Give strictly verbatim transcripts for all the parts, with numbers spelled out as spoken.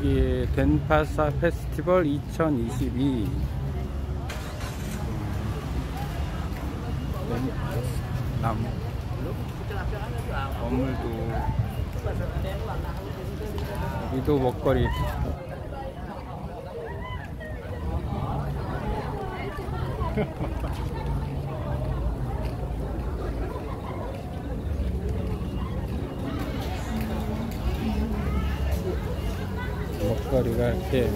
여기 덴파사 페스티벌 이천이십이. 나무 건물도, 여기도 먹거리. 먹거리가 이렇게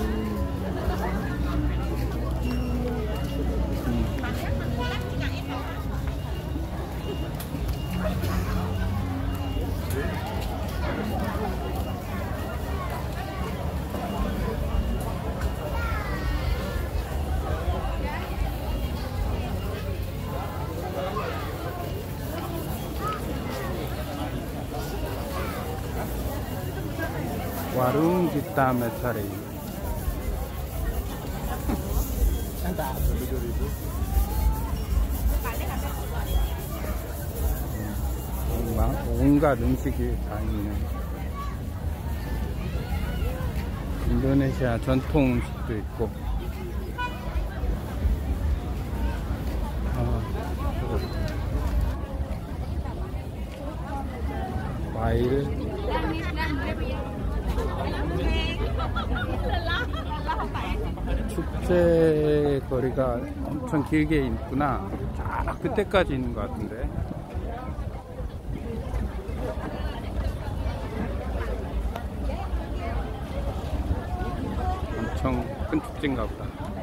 음. Warung kita Mesari. 온갖 음식이 다 있네. 인도네시아 전통 음식도 있고. 아, 과일. 축제 거리가 엄청 길게 있구나. 쫙 그때까지 있는 것 같은데. 엄청 큰 축제인가 보다.